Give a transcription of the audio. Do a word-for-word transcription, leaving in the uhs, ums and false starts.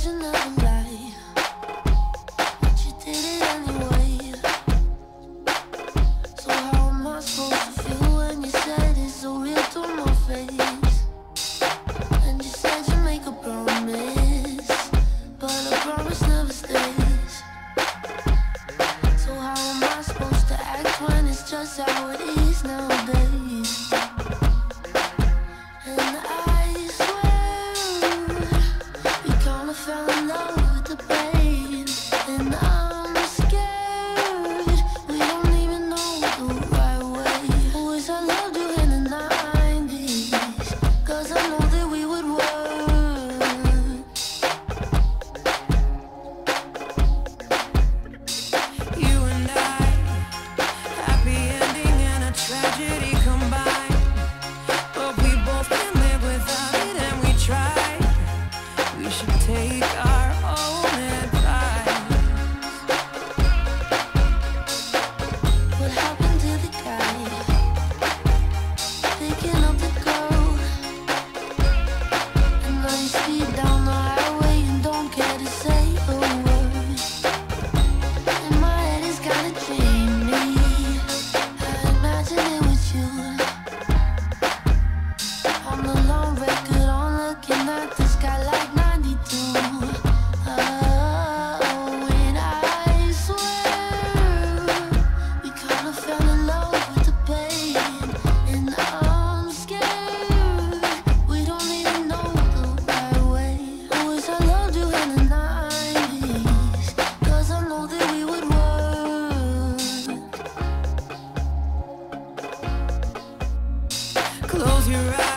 version of a lie, but you did it anyway. So how am I supposed to feel when you said it's so real to my face? And you said you make a promise, but a promise never stays. So how am I supposed to act when it's just how it is nowadays? And I swear we kinda fell in love with the pain. And I'm scared we don't even know the right way. I wish I loved you in the nineties, cause I know that we would work. You and I, happy ending and a tragedy combined. But we both can live without it and we try. We should take our own advice. What happened to the guy picking up the girl? And now you speed down the highway and don't care to say a word. And my head is kinda dreamy. I imagine it with you. On the long record, on looking at the sky like ninety-two. Oh, and I swear we kinda fell in love with the pain. And I'm scared we don't even know the right way. I wish I loved you in the nineties, cause I know that we would work. Close your eyes.